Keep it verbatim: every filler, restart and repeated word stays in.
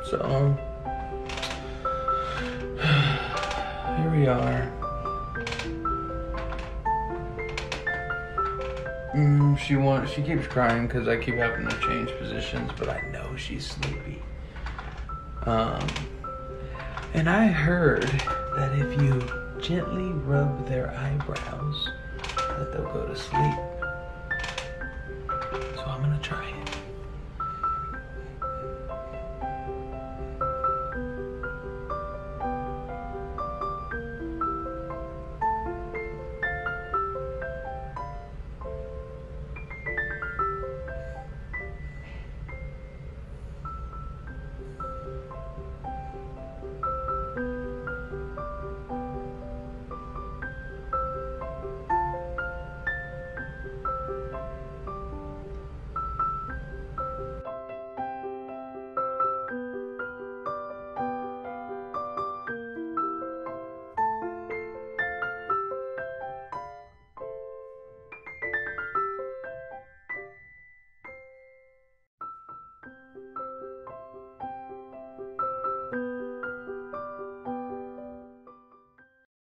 So here we are. Mm, she wants. She keeps crying because I keep having to change positions, but I know she's sleepy. Um, and I heard that if you gently rub their eyebrows, that they'll go to sleep.